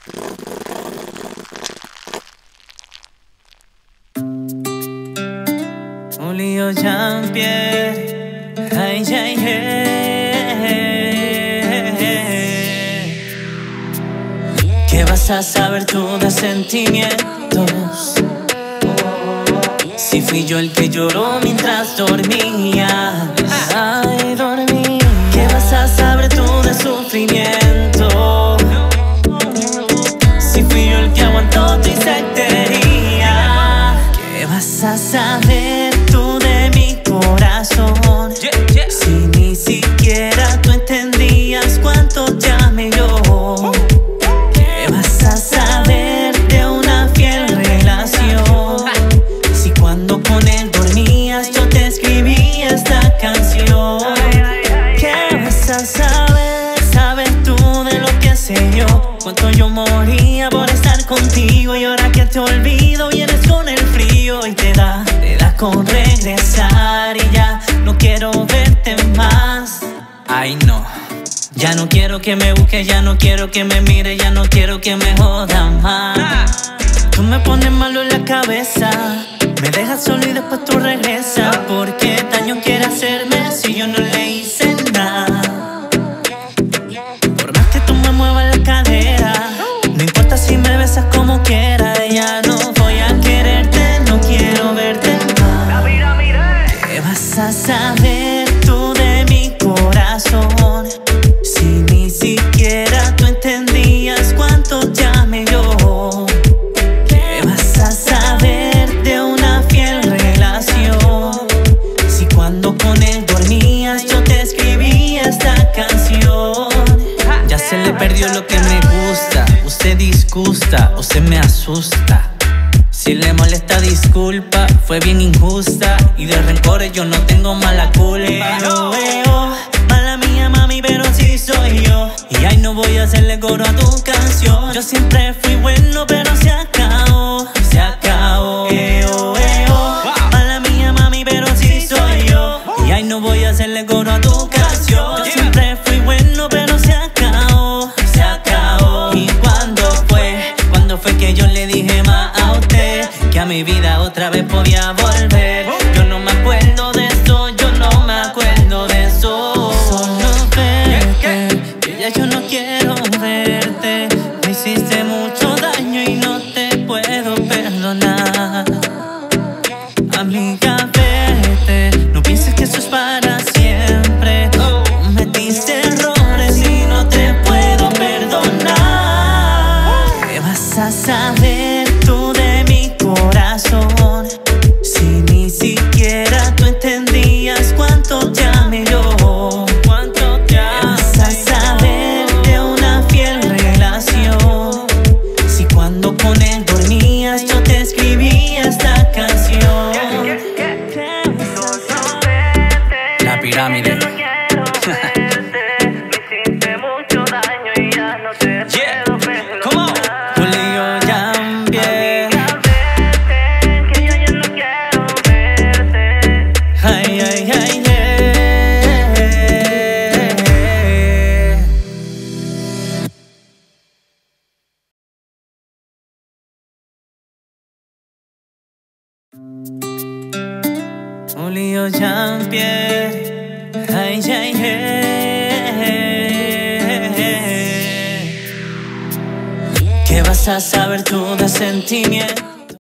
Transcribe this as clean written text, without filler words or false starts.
Julio Jean-Pierre, ay, ay, ¿qué vas a saber tú de sentimientos? Si fui yo el que lloró mientras dormía. Ay, dormí. ¿Qué vas a saber tú de sufrimiento? Si fui yo el que aguantó tu inseguridad. ¿Qué vas a saber tú de mi corazón? Si ni siquiera tú entendías cuánto te amé yo. ¿Qué vas a saber de una fiel relación? Si cuando con él dormías yo te escribí esta canción. ¿Qué vas a saber? ¿Sabes tú de lo que sé yo? Cuánto yo moría por estar contigo. Y ahora que te olvido vienes con el frío. Y te da con regresar. Y ya no quiero verte más. Ay no, ya no quiero que me busques, ya no quiero que me mires, ya no quiero que me jodas más. Tú me pones malo en la cabeza, me dejas solo y después tú regresas. ¿Por qué daño quieres hacerme si yo no le hice nada? Por más que tú me muevas la cadera, no importa si me besas como quieras. Ya no voy a quererte, no quiero verte más. ¿Qué vas a saber tú de mi corazón? Si ni siquiera tú entendías cuánto te amé yo. ¿Qué vas a saber de una fiel relación? Si cuando con él dormías yo te escribí esta canción. Ya se le perdió lo que me gusta. Usted disgusta o se me asusta. Si le molesta disculpa, fue bien injusta. Y de rencores yo no tengo mala culpa. Mala mía mami, pero sí soy yo. Y ay, no voy a hacerle coro a tu canción. Yo siempre fui bueno, pero se acabó. Se acabó. Mala mía mami, pero sí soy yo. Y ay, no voy a hacerle coro a tu canción. Yo siempre fui bueno, pero se acabó. Se acabó. ¿Y cuándo fue que yo le dije más a usted? Que a mi vida otra vez podía volver. Yo no me acuerdo de eso, yo no me acuerdo de eso. Solo verte, que ya yo no quiero verte. Me hiciste mucho daño y no te puedo perdonar. Amiga, vete, no pienses que eso es para siempre. Cometiste errores y no te puedo perdonar. ¿Qué vas a saber tú de mi corazón? Si ni siquiera tú entendías cuánto te amé yo. ¿Cuánto te amé? ¿Qué vas a saber de una fiel relación? Si cuando con él dormías yo te escribí esta canción. La pirámide. Julio Jean-Pierre, ay, ay, ¿qué vas a saber tú de sentimientos?